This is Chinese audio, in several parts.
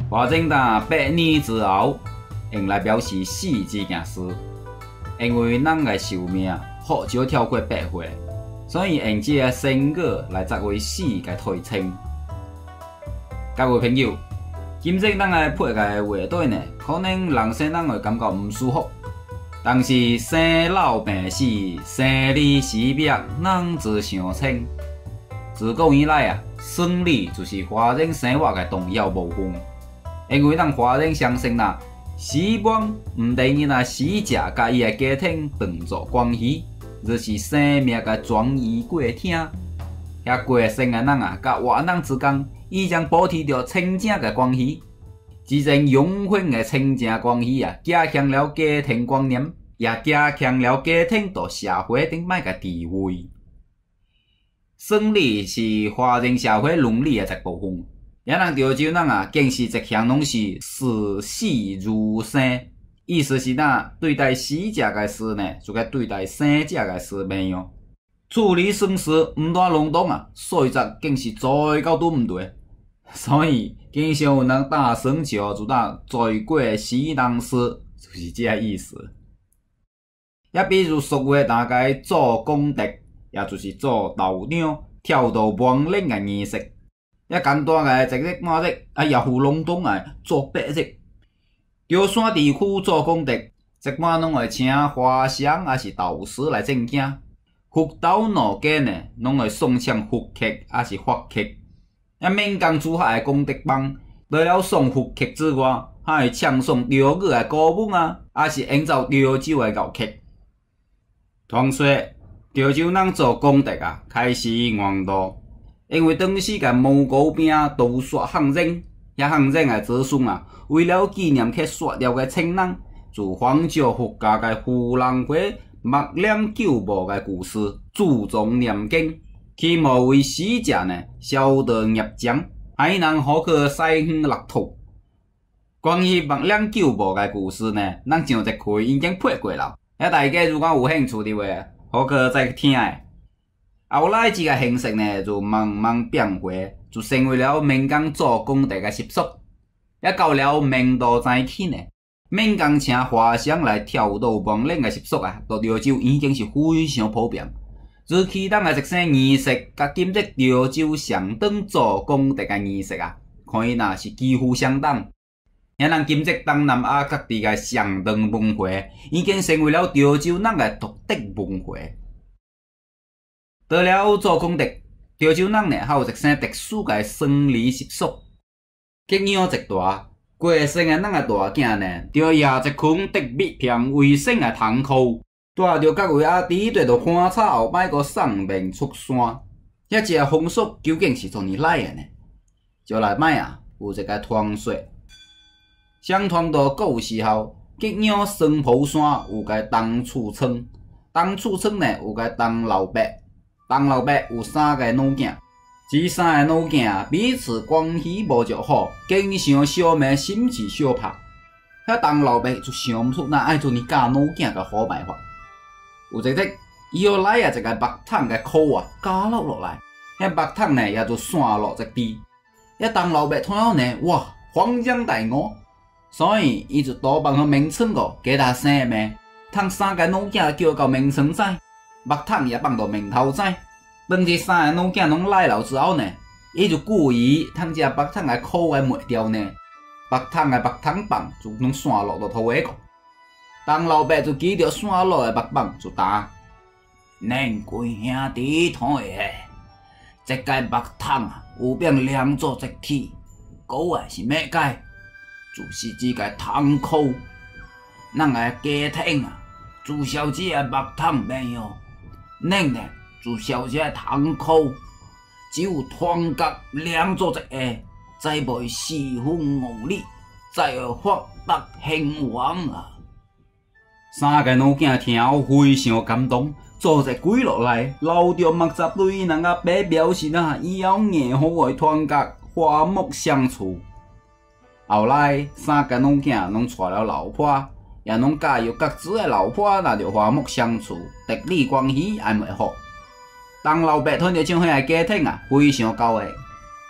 或者等100年之后，用来表示死这件事。因为人的寿命或少超过100岁，所以用这个成果来作为死嘅推称。各位朋友，今日咱来配嘅话题呢，可能人生人会感觉唔舒服，但是生老病死、生离死别，人之常情。自古以来啊，丧礼就是华人生活嘅重要部分，因为咱华人相信啦。死亡唔等于那死者甲伊个家庭当作关系，而是生命个转移过程。遐过生个人啊，甲活人之间已经保持着亲情个关系，这种永远个亲情关系啊，加强了家庭观念，也加强了家庭在社会顶摆个地位。丧礼是华人社会伦理个一部分。咱人潮州人啊，竟是一向拢是视死如生，意思是咱对待死者个事呢，就甲对待生者个事一样。处理丧事唔大笼统啊，细则竟是做到都唔对。所以经常有人大声叫就当做过死人事，就是这意思。也比如俗话大概做功德，也就是做道场、跳度亡灵个仪式。也简单个一日半日，也有笼统个做8日。潮汕地区做功德，一般拢会请花香也是道士来证件。福斗路间呢，拢会送上福客也是法客。闽江主下个功德帮，除了送福客之外，还会唱送潮语个歌舞啊，也是演奏潮州个乐曲。传说潮州人做功德啊，开始愿度。因为当时个蒙古兵屠杀汉人，遐汉人个子孙啊，为了纪念去杀掉个亲人，就仿照佛家个富人会默念救母个故事，注重念经，希望为死者呢消得业障，还能好去西方乐土。关于默念救母个故事呢，咱上一期已经配过了，遐大家如果有兴趣的话，好去再听下。后来这个形式呢，就慢慢变化，就成为了闽江做功德个习俗。也到了明道早期呢，闽江请花香来跳度亡灵个习俗啊，在潮州已经是非常普遍。如其他个一些仪式，甲今日潮州上当做功德个仪式啊，可以那是几乎相当。遐咱今日东南亚各地个上当文化，已经成为了潮州人个独特文化。除了做功德，潮州人呢还有一些特殊个丧礼习俗。吉养一大，过生个人个大囝呢，就挹一捆特别偏卫生个糖裤，带着各位阿弟缀着花草后摆个送面出山。遐一个风俗究竟是从哪来个呢？就来摆啊，有一个传说。相传到古时候，吉养双浦山有个东厝村，东厝村呢有个东老伯。东老伯有3个女囝，这3个女囝彼此关系无就好，经常相骂，甚至相拍。遐东老伯就想不出哪爱做你教女囝个好办法。有一日，伊又来一个木桶个箍啊，加落来，遐木桶呢也就散落一地。遐东老伯听了呢，哇，恍然大悟，所以伊就多帮去名村个给他生命，通3个女囝叫到名村仔。木桶也放到面头仔，当这3个女囝拢来了之后呢，伊就故意通这木桶个箍个抹掉呢，木桶个木桶棒就拢散落到土下个。东老伯就记着散落个木棒就打，恁几兄弟同下，这个木桶啊有变两做一体，古个是咩解？就是这个桶箍，咱个家庭啊，注销这个木桶没有。恁呢，就小这堂口，只有团结两做一个，才袂四分五裂，才会发达兴旺啊！3个女囝听后非常感动，做一跪落来，留着墨汁对人家爸表示以后日后会团结和睦相处。后来3个女囝拢娶了老婆。也拢教育各自的老婆，那着和睦相处，地理关系也袂好。东老伯听到这样个家庭啊，非常高兴，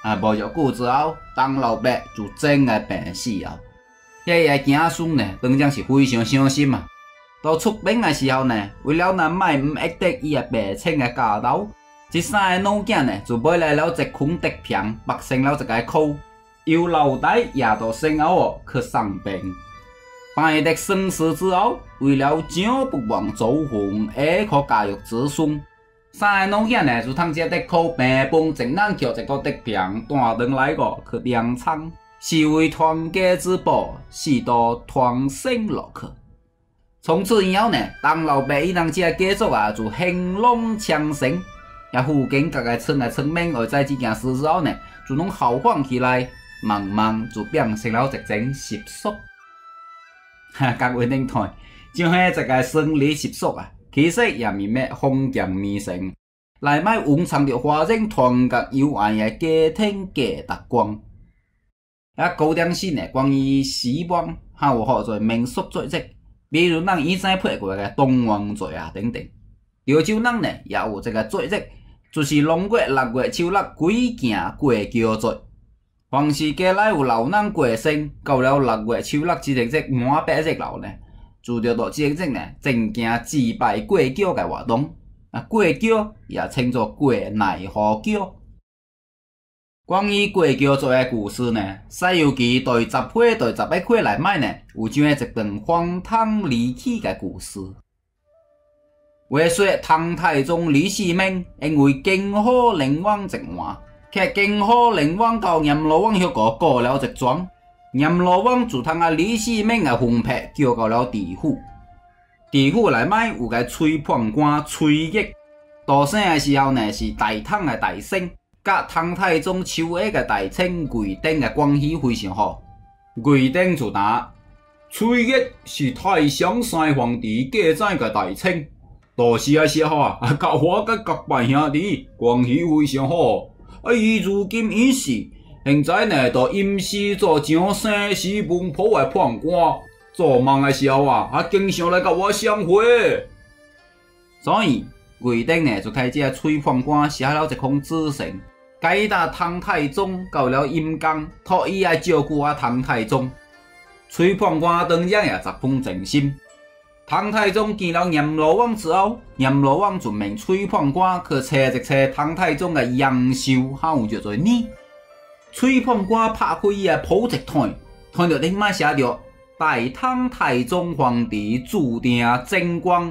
无偌久之后，当老伯就真个病死了。迄个囝孙呢，当然是非常伤心啊。到出殡的时候呢，为了难卖唔会得伊个白青的家头，这三个老囝呢就买来了一捆竹片，绑成了一个箍，由脑袋压到身后去送殡。办得丧事之后，为了将不忘祖训，可教育子孙，三个老囝呢就通这竹箍平分整人叫一个竹片，带回来个去粮仓，视为传家之宝，视到传承落去。从此以后呢，当老伯伊人这家族啊就兴隆昌盛，也附近各个村的村民学知这件事之后呢，就拢效仿起来，慢慢就变成了一种习俗。各位听台，就迄一个生理习俗啊，其实也是要封建迷信，来卖蕴藏着华人团结友爱的家庭价值观。古典性的关于死亡，还有好多民俗作息，比如咱以前配过的东王节啊等等。潮州人呢也有这个作息，就是农月6月初6鬼行过桥节。凡是家内有老人过身，到了6月初6这个满8日后呢，就着到这个呢，正行祭拜过桥的活动。过桥也称作过奈何桥。关于过桥节的故事呢，《西游记》第10回、第11回内面呢，有讲一段荒唐离奇的故事。话说唐太宗李世民因为经好灵王一换。却经好灵王到阎罗王迄个告了一桩，阎罗王就通李世民的魂魄叫到了地府。地府内面有个吹判官崔玉，大生的时候呢是大唐的大圣，甲唐太宗手下的大臣贵登的关系非常好。贵登就答：崔玉是太上三皇帝继载的大臣，大时的时候啊，甲我甲各拜兄弟关系非常好。伊如今已死，现在呢，就阴司做上生死文谱的判官，做梦的时候啊，经常来甲我相会。所以贵登呢，就开这崔判官写了一封纸信，解答唐太宗到了阴间，托伊来照顾唐太宗。崔判官当然也十分尽心。唐太宗见了阎罗王之后，阎罗王就命崔判官去找一找唐太宗的阳寿，还有叫做年。崔判官拍开伊的谱籍看，看到顶面写着大唐太宗皇帝注定贞观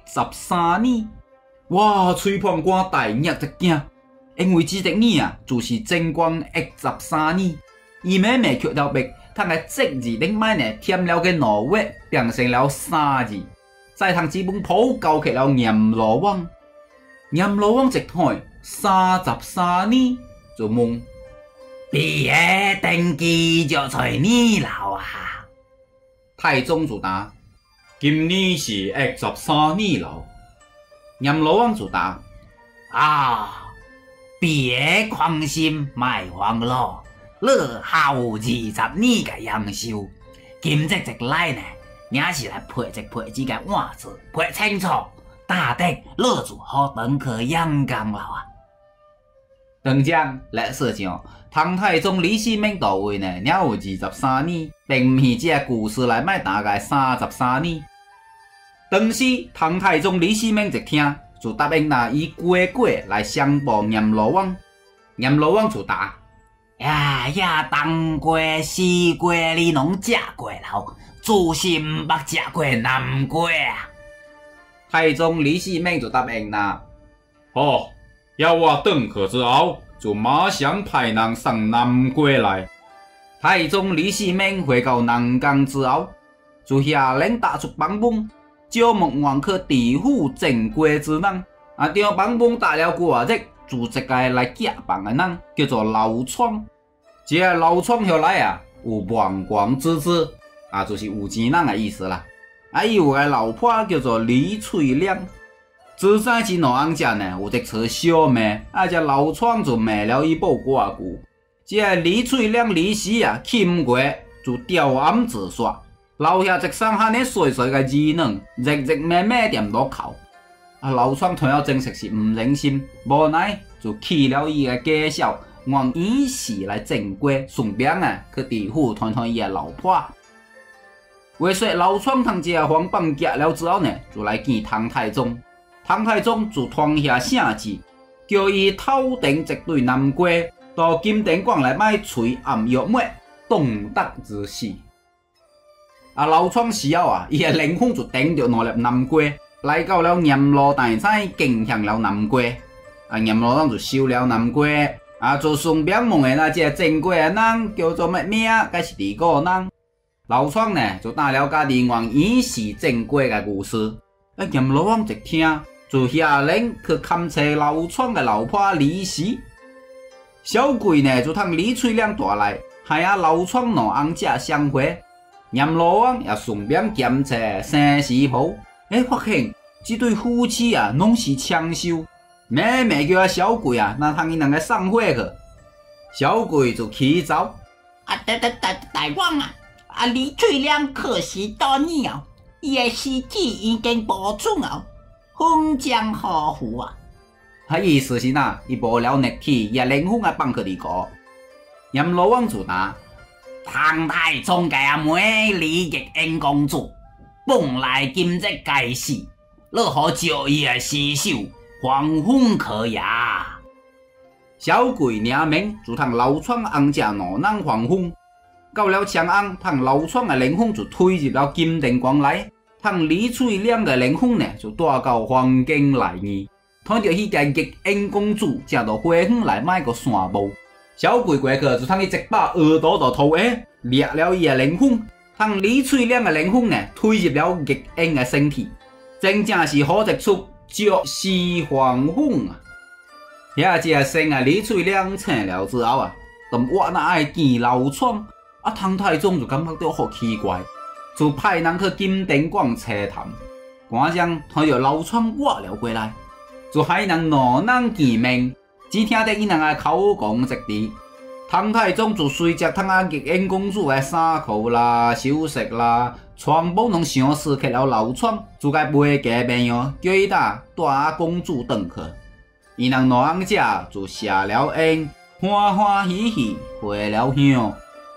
13年。哇！崔判官大吓一惊，因为这个年啊，就是贞观13年。伊慢慢却了笔。通个正字顶面呢，添了个2月，变成了3字，再通这本谱交给了阎罗王。阎罗王一看33年，就问：毕业登记就在你了啊？太宗就答：今年是13年了。阎罗王就答：别放心，卖慌了。你还有20年的阳寿，今日一来呢，也是来配这个案子，配清楚，大得你就好回去阳间了啊！当然，历史上唐太宗李世民到位呢，也有23年，并不是这个故事内面大概33年。当时唐太宗李世民一听，就答应拿伊过来相报阎罗王。阎罗王就答：当过西过你拢食过了，自是毋捌食过南过啊！太宗李世民就答应啦。好，要我回去之后，就马上派人送南过来。太宗李世民回到南疆之后，就下令打出榜文，招募愿去地府正过之人。张榜文打了过日，就一个来假榜的人，叫做老窗。这个老窗下来啊，有万贯之资，就是有钱人的意思啦。伊有个老婆叫做李翠亮，自在这两人家呢，有一撮小妹，这老窗就卖了伊某偌久。这个李翠亮离世啊，气唔过就吊鞍自杀，留下一双遐尼细细的儿女，日日慢慢踮落哭。老窗听了真实是唔忍心，无奈就弃了伊的家小。 用仪式来正过，顺便去地府探探伊老婆。话说老庄通这黄榜结了之后就来见唐太宗。唐太宗就传下圣旨，叫伊头顶一对南瓜到金殿馆来买翠暗玉末，动德之事。老庄时候伊的灵魂就顶着2粒南瓜，来到了阎罗大寨，敬向了南瓜。阎罗王就收了南瓜，就顺便问下这正瓜的人叫做乜名，该是第个人。老庄就打了家己用仪式正瓜的故事。阎罗王一听，就下令去勘测老庄的老婆离世。小鬼就通李翠亮带来，害老庄两翁姐相会。阎罗王也顺便检测生死簿，发现这对夫妻拢是长寿。妹妹叫小鬼那通伊两个送回去。小鬼就起走。 大王李翠亮可惜多年伊的尸体已经保存封将何乎意思是伊无了肉体，也灵魂放去地个。阎罗王就答：唐太宗家妹李玉英公主本来今日该死，如何照伊的尸首还魂可呀？小鬼领命就通老庄翁家两人还魂。到了长安，通老庄的灵魂就推入了金殿馆内，通李翠亮的灵魂就带到房间内面。看到迄个玉英公主，正到花园来买个散步。小鬼过去就通伊一把耳朵就掏掠了伊的灵魂，通李翠亮的灵魂推入了玉英的身体，真正是好一出绝世还魂遐只生李翠亮醒了之后但我哪爱见老庄。唐太宗就感觉到好奇怪，就派人去金殿馆查探。官将看到老庄活了过来，就害人两人见面，只听得伊两个口讲一致。唐太宗就随着唐玉英公主的衫裤啦、首饰啦，全部拢详视去了老庄，就该陪家朋友叫伊带公主回去。伊两翁姐就下了恩，欢欢喜喜回了乡。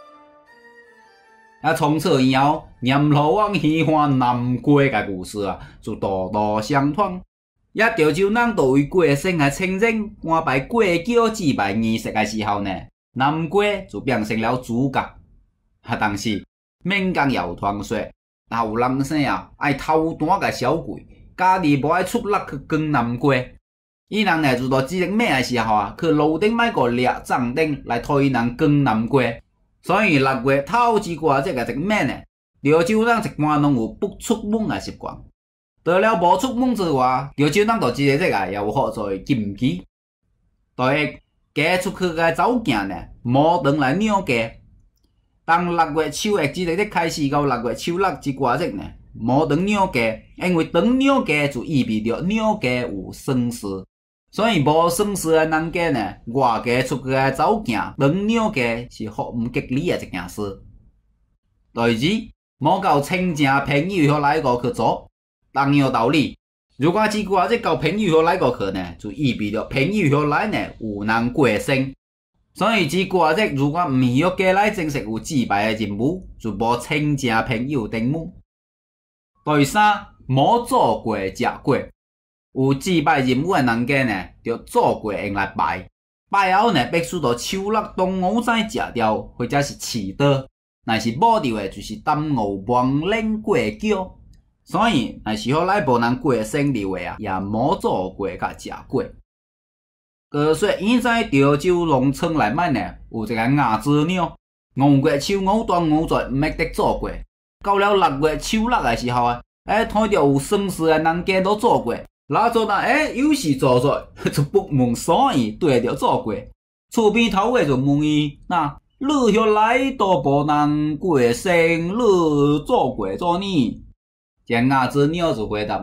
从此以后，阎罗王喜欢南瓜的故事就代代相传。潮州人对为过生的亲人安排过桥祭拜仪式的时候南瓜就变成了主角。但是民间谣传说，有人生爱偷单的小鬼，家己无爱出力去耕南瓜，伊人就到这个咩的时候去路顶买个掠帐顶来替伊人耕南瓜。所以6月头一挂这个咩潮州人一般拢有不出门的习惯。除了无出门之外，潮州人就这个也有好做禁忌。第一，嫁出去的走囝无当来鸟嫁。当6月初1这个日开始到6月初6这挂日无当鸟嫁，因为当鸟嫁就意味着鸟嫁有丧事。所以无丧事的人家外嫁出去的走囝当鸟嫁是好唔吉利的一件事。第二，无交亲戚朋友或来过去做，同样道理。如果这挂日交朋友或来过去就意味着朋友或来有人过生。所以这挂日如果唔是要家来正式有祭拜的任务，就无亲戚朋友登门。第三，无做过食过。有祭拜任务的人家就做过用来拜，拜后必须到手落当午仔食掉，或者是饲倒。若是无着的，就是耽误亡灵过桥。所以，若是好来无人过生日的也无做过甲食过。据说现在潮州农村内面有一个鸭子鸟，5月初5端午节毋捌得做过。到了6月初6的时候看到有丧事的人家都做过。老做有时做做就不问所以对着做过。厝边头个就问伊，你遐来都无人过生，你做过做呢？这鸭子鸟就回答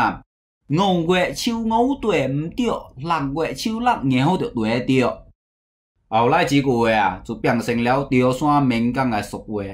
5月初5对唔对，6月初6硬好就对着。后来这句话就变成了潮汕民间的俗话。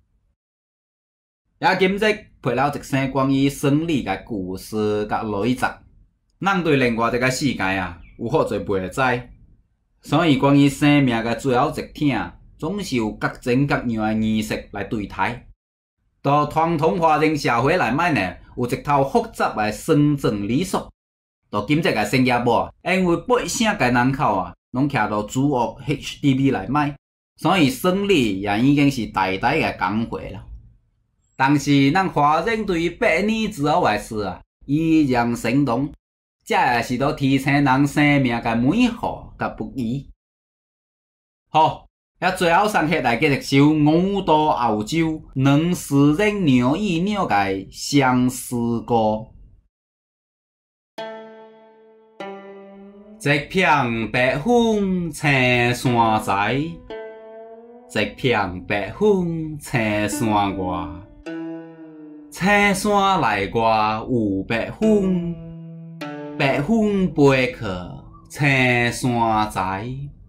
今日配了一些关于生理的故事甲类集，咱对另外一个世界有好侪未知。 所以关于生命的最后一挺，总是有各种各样的仪式来对待。到传统华人社会来买呢，有一套复杂的生葬礼俗。到今这个新加坡，因为百姓个人口拢徛到主屋 HDB 来买，所以丧礼也已经是代代个讲回了。但是咱华人对于百年之后的事依然生动，这也是都提醒人生命个美好甲不易。好，最后上课来继续收五道澳洲两诗人鸟语鸟个相思歌。一片白风青山在，一片白风青山外。青山内外有白风，白风飞去青山在。